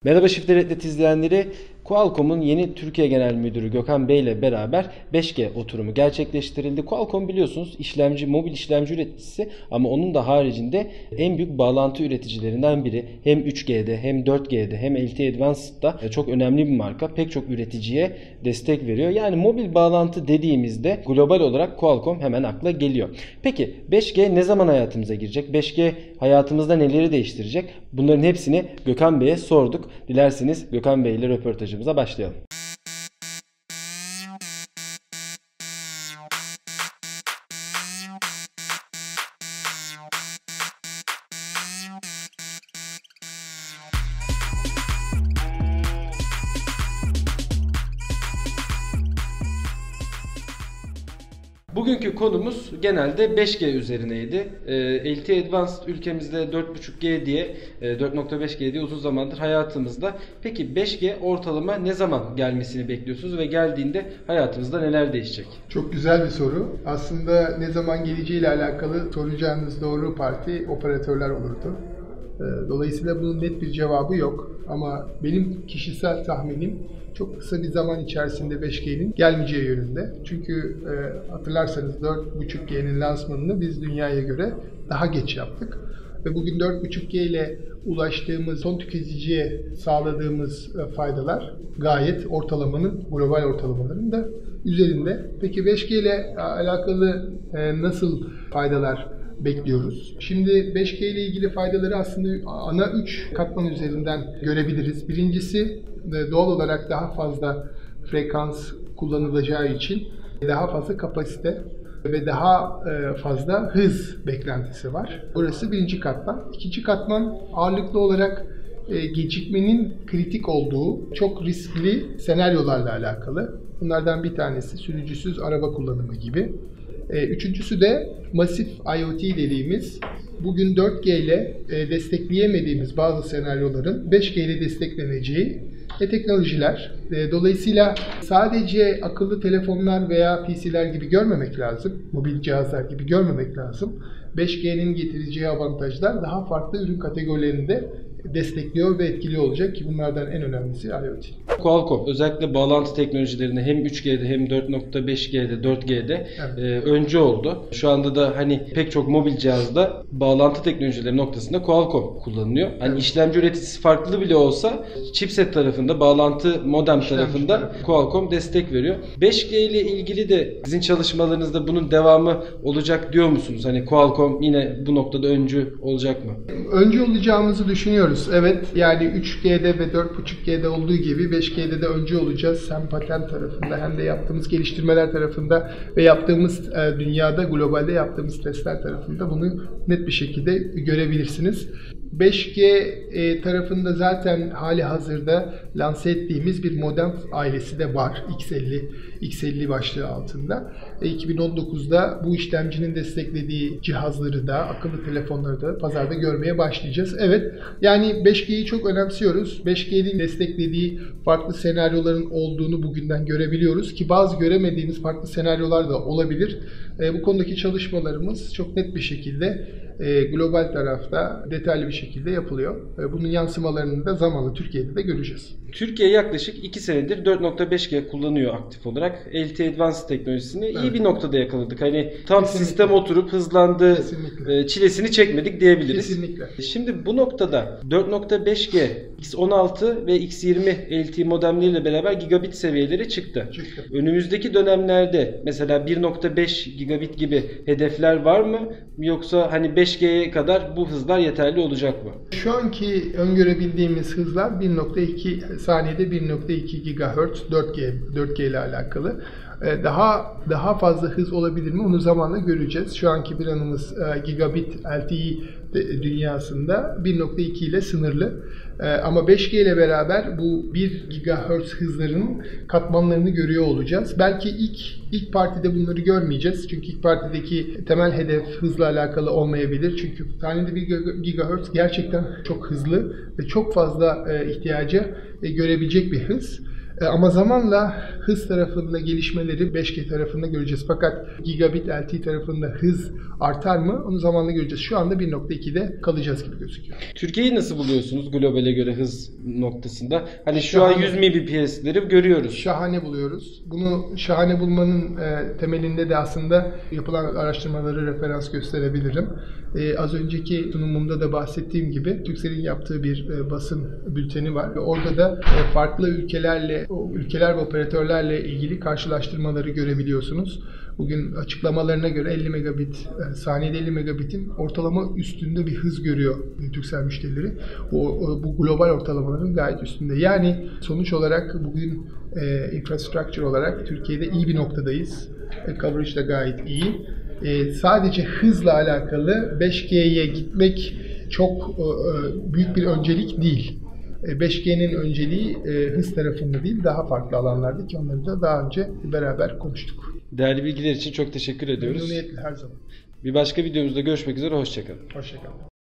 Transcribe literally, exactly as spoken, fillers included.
Merhaba Shift Reddet izleyenleri. Qualcomm'un yeni Türkiye Genel Müdürü Gökhan Bey ile beraber beş G oturumu gerçekleştirildi. Qualcomm biliyorsunuz işlemci, mobil işlemci üreticisi ama onun da haricinde en büyük bağlantı üreticilerinden biri. Hem üç G'de hem dört G'de hem L T E Advanced'da çok önemli bir marka. Pek çok üreticiye destek veriyor. Yani mobil bağlantı dediğimizde global olarak Qualcomm hemen akla geliyor. Peki beş G ne zaman hayatımıza girecek? beş G hayatımızda neleri değiştirecek? Bunların hepsini Gökhan Bey'e sorduk. Dilerseniz Gökhan Bey ile röportajımıza başlayalım. Bugünkü konumuz genelde beş G üzerineydi. L T E Advanced ülkemizde dört buçuk G diye, dört nokta beş G diye uzun zamandır hayatımızda. Peki beş G ortalama ne zaman gelmesini bekliyorsunuz ve geldiğinde hayatımızda neler değişecek? Çok güzel bir soru. Aslında ne zaman geleceğiyle alakalı soracağınız doğru parti operatörler olurdu. Dolayısıyla bunun net bir cevabı yok. Ama benim kişisel tahminim çok kısa bir zaman içerisinde beş G'nin gelmeyeceği yönünde. Çünkü e, hatırlarsanız dört buçuk G'nin lansmanını biz dünyaya göre daha geç yaptık. Ve bugün dört buçuk G ile ulaştığımız, son tüketiciye sağladığımız e, faydalar gayet ortalamanın, global ortalamaların da üzerinde. Peki beş G ile alakalı e, nasıl faydalar bekliyoruz? Şimdi beş G ile ilgili faydaları aslında ana üç katman üzerinden görebiliriz. Birincisi doğal olarak daha fazla frekans kullanılacağı için daha fazla kapasite ve daha fazla hız beklentisi var. Burası birinci katman. İkinci katman ağırlıklı olarak gecikmenin kritik olduğu çok riskli senaryolarla alakalı. Bunlardan bir tanesi sürücüsüz araba kullanımı gibi. Üçüncüsü de masif IoT dediğimiz, bugün dört G ile destekleyemediğimiz bazı senaryoların beş G ile destekleneceği ve teknolojiler. Dolayısıyla sadece akıllı telefonlar veya P C'ler gibi görmemek lazım, mobil cihazlar gibi görmemek lazım. beş G'nin getireceği avantajlar daha farklı ürün kategorilerinde destekliyor ve etkili olacak ki bunlardan en önemlisi IoT. Qualcomm özellikle bağlantı teknolojilerinde hem üç G'de hem dört nokta beş G'de, dört G'de evet. e, öncü oldu. Şu anda da hani pek çok mobil cihazda bağlantı teknolojileri noktasında Qualcomm kullanılıyor. Hani evet. işlemci üreticisi farklı bile olsa chipset tarafında, bağlantı modem İşlemci tarafında tarafı. Qualcomm destek veriyor. beş G ile ilgili de sizin çalışmalarınızda bunun devamı olacak diyor musunuz? Hani Qualcomm yine bu noktada öncü olacak mı? Öncü olacağımızı düşünüyoruz. Evet, yani üç G'de ve dört buçuk G'de olduğu gibi beş G'de de öncü olacağız. Hem patent tarafında hem de yaptığımız geliştirmeler tarafında ve yaptığımız e, dünyada, globalde yaptığımız testler tarafında bunu net bir şekilde görebilirsiniz. beş G e, tarafında zaten hali hazırda lanse ettiğimiz bir modem ailesi de var. X elli, X elli başlığı altında. E, iki bin on dokuzda bu işlemcinin desteklediği cihazları da, akıllı telefonları da pazarda görmeye başlayacağız. Evet, yani beş G'yi çok önemsiyoruz. beş G'nin desteklediği farklı senaryoların olduğunu bugünden görebiliyoruz ki bazı göremediğimiz farklı senaryolar da olabilir. E, bu konudaki çalışmalarımız çok net bir şekilde e, global tarafta detaylı bir şekilde yapılıyor. E, bunun yansımalarını da zamanla Türkiye'de de göreceğiz. Türkiye yaklaşık iki senedir dört nokta beş G kullanıyor aktif olarak. L T E Advanced teknolojisini evet. iyi bir noktada yakaladık. Hani tam Kesinlikle. sistem oturup hızlandı, Kesinlikle. çilesini çekmedik diyebiliriz. Kesinlikle. Şimdi bu noktada dört nokta beş G, X on altı ve X yirmi L T E modemleriyle beraber gigabit seviyeleri çıktı. çıktı. Önümüzdeki dönemlerde mesela bir nokta beş gigabit gibi hedefler var mı? Yoksa hani beş G'ye kadar bu hızlar yeterli olacak mı? Şu anki öngörebildiğimiz hızlar bir nokta iki saniyede bir nokta iki gigahertz dört G dört G ile alakalı. Daha daha fazla hız olabilir mi? Onu zamanla göreceğiz. Şu anki planımız gigabit L T E dünyasında bir nokta iki ile sınırlı. Ama beş G ile beraber bu bir gigahertz hızların katmanlarını görüyor olacağız. Belki ilk ilk partide bunları görmeyeceğiz. Çünkü ilk partideki temel hedef hızla alakalı olmayabilir. Çünkü saniyede bir gigahertz gerçekten çok hızlı ve çok fazla ihtiyaca görebilecek bir hız. E, ama zamanla hız tarafında gelişmeleri beş G tarafında göreceğiz. Fakat gigabit L T E tarafında hız artar mı? Onu zamanla göreceğiz. Şu anda bir nokta ikide kalacağız gibi gözüküyor. Türkiye'yi nasıl buluyorsunuz globale göre hız noktasında? Hani şu Şahane. an yüz megabit P S'leri görüyoruz. Şahane buluyoruz. Bunu şahane bulmanın e, temelinde de aslında yapılan araştırmaları referans gösterebilirim. E, az önceki sunumumda da bahsettiğim gibi Turkcell'in yaptığı bir e, basın bülteni var. Ve orada da e, farklı ülkelerle, o ülkeler ve operatörlerle ilgili karşılaştırmaları görebiliyorsunuz. Bugün açıklamalarına göre elli megabit, saniyede elli megabitin ortalama üstünde bir hız görüyor Turkcell müşterileri. O, o, bu global ortalamaların gayet üstünde. Yani sonuç olarak bugün e, infrastructure olarak Türkiye'de iyi bir noktadayız. E, coverage da gayet iyi. E, sadece hızla alakalı beş G'ye gitmek çok e, büyük bir öncelik değil. beş G'nin önceliği e, hız tarafında değil, daha farklı alanlarda ki onları da daha önce beraber konuştuk. Değerli bilgiler için çok teşekkür ediyoruz. Memnuniyetle her zaman. Bir başka videomuzda görüşmek üzere, hoşça kalın. Hoşça kalın.